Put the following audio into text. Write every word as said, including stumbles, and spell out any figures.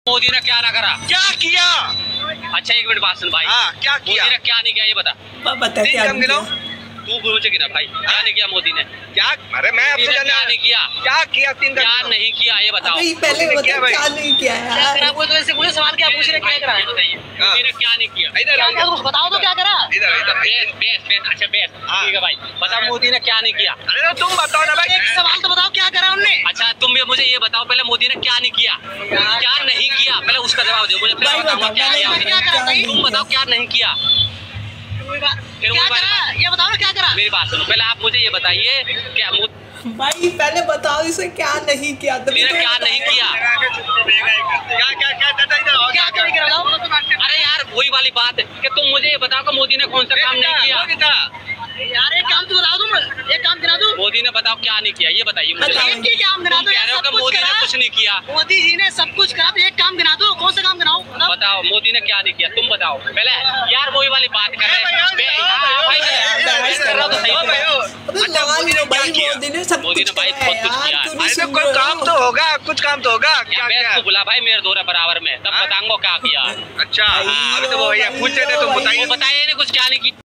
मोदी ने क्या ना करा, क्या किया? अच्छा एक मिनट बात सुन भाई। हाँ, क्या किया? मोदी ने क्या नहीं किया ये बता। बता क्या गिनो। तू मुझे गिना भाई, क्या नहीं किया मोदी ने? क्या? अरे मैं आपसे क्या जानना नहीं किया, क्या किया? तीन क्या नहीं किया ये बताओ। पहले बता क्या नहीं किया यार। क्या करा? तो मुझे सवाल क्या पूछ रहे, क्या करा? बताइए मोदी ने क्या नहीं किया। इधर क्या करा? बताओ तो क्या करा? इधर इधर बेस बेस बेस अच्छा बेस ठीक है भाई, बता मोदी ने क्या नहीं किया। अरे तो तुम बताओ ना भाई। एक सवाल तो बताओ, क्या करा उनने? अच्छा तुम ये मुझे ये बताओ पहले मोदी ने क्या नहीं किया, क्या नहीं किया, पहले उसका जवाब दो मुझे। पहले बताऊंगा क्या किया, तुम बताओ क्या नहीं किया। क्या करा ये बताओ ना, क्या करा? मेरी बात सुनो पहले, आप मुझे ये बताइए क्या भाई पहले बताओ इसे क्या नहीं किया। मोदी ने क्या नहीं किया। क्या क्या क्या दादा इधर आओ। क्या क्या करा बताओ? अरे यार वही वाली बात है कि तुम मुझे ये बताओ कि मोदी ने कौन सा काम नहीं किया। यार एक काम तो बताओ, तुम एक काम गिना दो। मोदी ने बताओ क्या नहीं किया ये बताइए मुझे। एक ही काम गिना तुम दो। कह रहे हो कि मोदी ने कुछ नहीं किया। मोदी जी ने सब कुछ करा, एक काम गिना दो। कौन सा काम गिनाओ? बताओ मोदी ने क्या नहीं किया, तुम बताओ पहले। यार वही वाली बात कर रहे हैं। मोदी ने भाई बहुत कुछ किया। अरे कोई काम तो होगा, कुछ काम तो होगा। क्या क्या? बुला भाई मेरे दो बराबर में, तब बताऊंगा क्या किया। अच्छा अभी तो वो भैया पूछ रहे थे, तुम बताइए। बताइए नहीं कुछ क्या नहीं किया।